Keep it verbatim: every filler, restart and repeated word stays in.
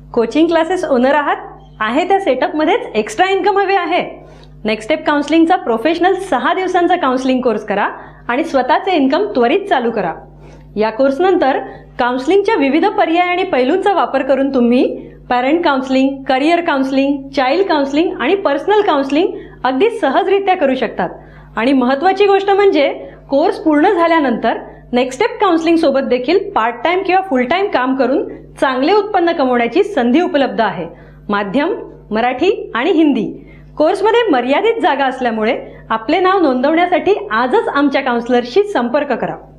Coaching classes owner आहात, आहे त्या सेटअपमध्येच एक्स्ट्रा इन्कम हवे आहे? नेक्स्ट स्टेप काउन्सलिंगचा प्रोफेशनल सहा दिवसांचा काउन्सलिंग कोर्स करा आणि स्वतःचे इन्कम त्वरित चालू करा. या कोर्सनंतर काउन्सलिंगच्या विविध पर्याय आणि पैलूंचा वापर करून तुम्ही parent counselling, career counselling, child counselling आणि पर्सनल काउन्सलिंग अगदी सहजरित्या करू शकतात. आणि महत्त्वाची गोष्ट म्हणजे कोर्स पूर्ण झाल्यानंतर नेक्स्ट स्टेप काउन्सलिंग सोबत देखील पार्ट टाइम किंवा फुल टाइम काम करून चांगले उत्पन्न कमवण्याची संधी उपलब्ध आहे. माध्यम मराठी आणि हिंदी. कोर्समध्ये मर्यादित जागा असल्यामुळे आपले नाव नोंदवण्यासाठी आजच आमच्या काउन्सलरशी संपर्क करा.